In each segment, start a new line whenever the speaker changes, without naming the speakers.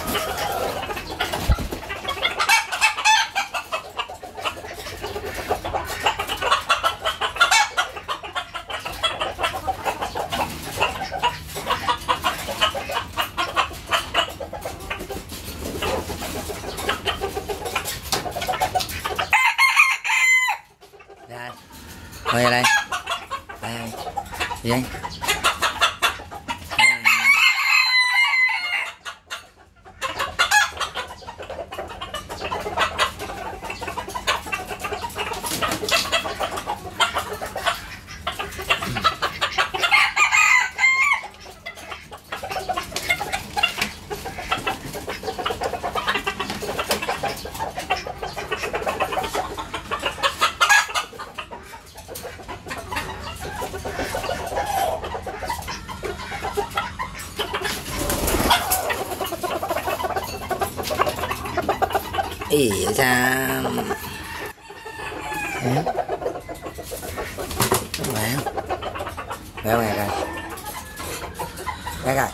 Ngồi ra đây. Đây. Đi anh. Ý sao béo béo này coi cái coi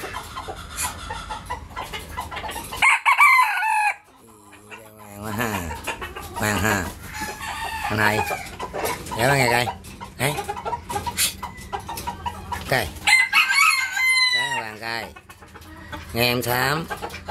ngoan ha con này béo này coi đấy coi cái hoàng coi nghe em xám.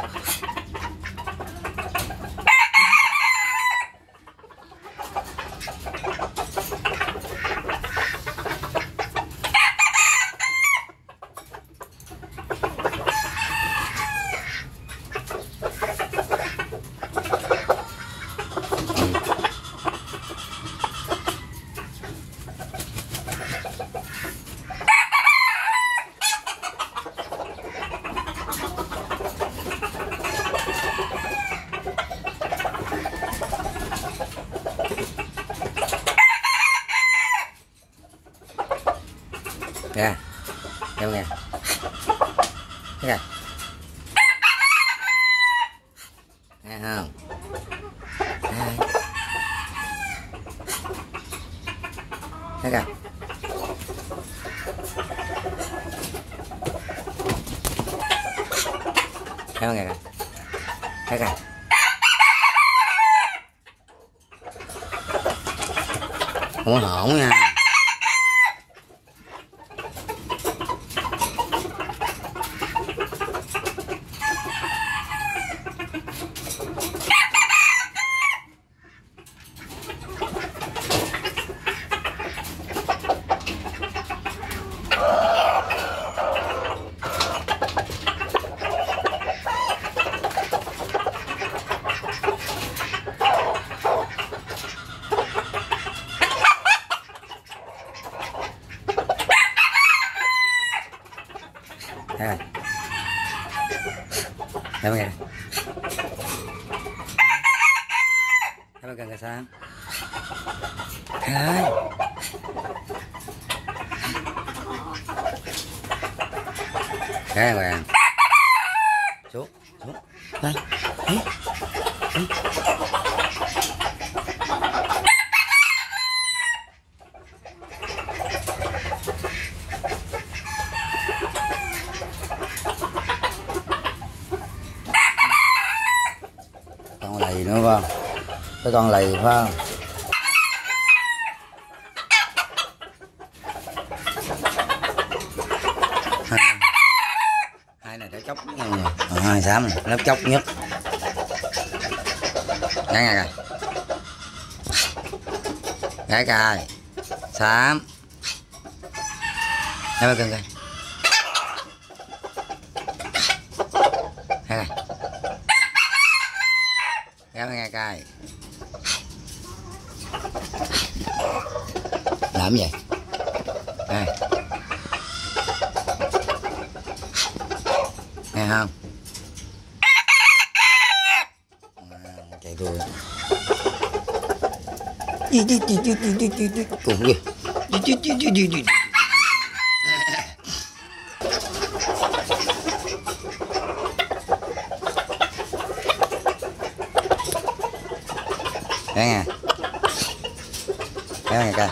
Nè, em nghe, thấy kìa, nghe không? Đây. Thấy kìa, thấy nghe kìa, thấy kìa, không có hổn nha. Đây đây mọi người, các bạn cần cái sáng đây cái này xuống xuống đây đấy. Con lầy nữa phải không? Cái con lầy phải không? Hai này đã chóc hai xám này, lớp chóc nhất. Gái ngay coi. Gái coi. Xám. Em ơi cưng coi. Hai coi. Gái nghe coi. Làm gì vậy? Đây. Nghe không? Chạy rồi. Cùng kìa. Đây nè. Đây nè coi.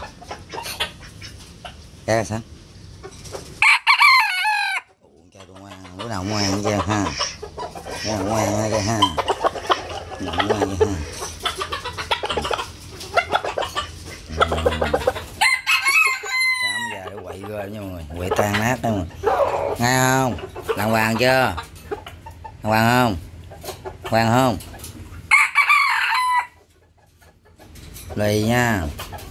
Cái sao? Bữa nào ngoan chứ ha. ngoan cái ha, ngoan cái ha. Sám già để quậy ra nha mọi người, quậy tan nát đó mọi người. Nghe không? Đàng hoàng chưa? Đàng hoàng không? Hoàng không? Lì nha.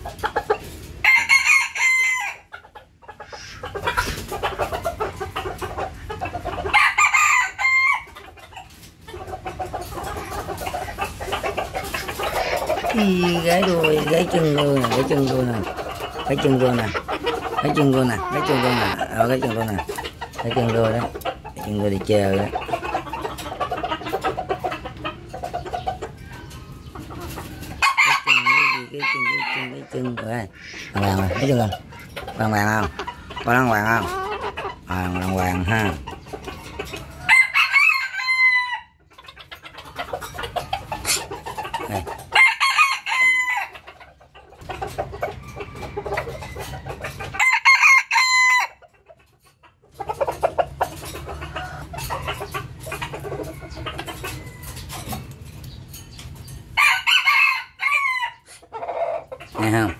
Gái đuôi, gái chân đuôi nè, gái chân đuôi nè, gái chân đuôi nè, gái chân đuôi nè, gái chân đuôi nè, gái chân đuôi nè, gái chân đuôi đó, gái chân đuôi đi chơi đó. Cái chân rồi, đàng hoàng rồi, thấy chưa không? Đàng hoàng không? Có đàng hoàng không? Đàng hoàng ha. Đây. Nghe không?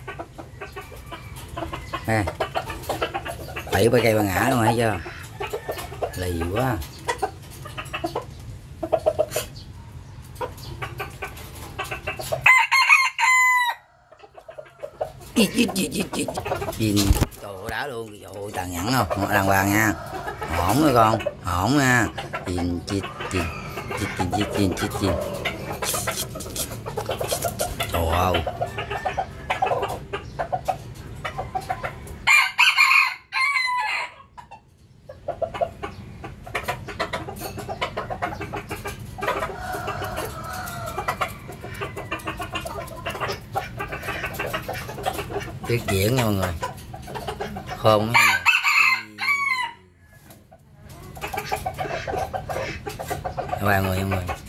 Nè, bảy ba cây ba ngã luôn, thấy chưa? Lì quá. Nhìn đồ đá luôn, trời tàn nhẫn không? Đàng hoàng nha, hổn rồi con, hổn nha. Nhìn trời ơi. Tuyệt diễn nha mọi người, khôn nha mọi người. Mọi người